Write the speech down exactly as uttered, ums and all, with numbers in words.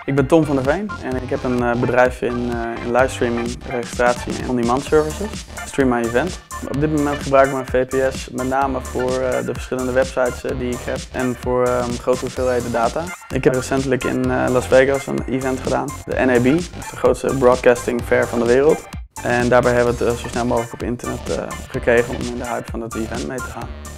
Ik ben Tom van der Veen en ik heb een uh, bedrijf in, uh, in livestreaming, registratie en on-demand services. Stream My Event. Op dit moment gebruik ik mijn V P S met name voor uh, de verschillende websites uh, die ik heb en voor uh, grote hoeveelheden data. Ik heb recentelijk in uh, Las Vegas een event gedaan, de N A B, dat is de grootste broadcasting fair van de wereld. En daarbij hebben we het uh, zo snel mogelijk op internet uh, gekregen om in de hype van dat event mee te gaan.